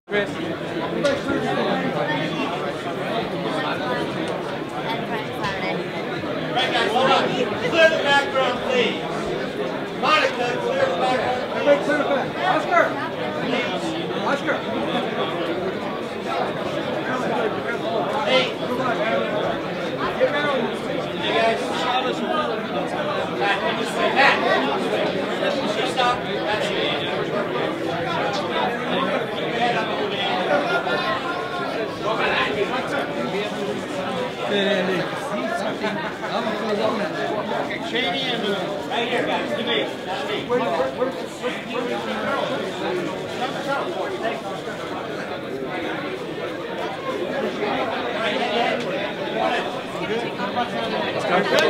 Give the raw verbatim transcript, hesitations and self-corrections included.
Chris. Clear the background, please. Monica, clear the background. Everybody clear the back. Oscar! Oscar! Hey. You guys. Matt, this way. Matt, this way. You stop. That's it. Head up over there. Cheney and Moon. Right here, guys. To me. That's me. Where's the